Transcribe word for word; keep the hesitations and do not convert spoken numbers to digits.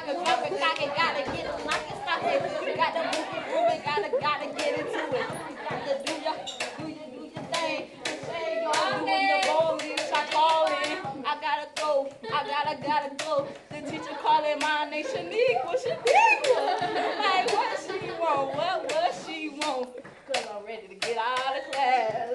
cock it, cock it, cock it, gotta get it, lock it, stop it. You got to move it, move it, gotta, gotta get into it. You got to do your, do your, do your thing. Say y'all doing the bowling, I call in. I gotta go, I gotta, gotta go. The teacher calling my name, Shaniqua, Shaniqua. Like what she want, what, what she want? Cause I'm ready to get out of class.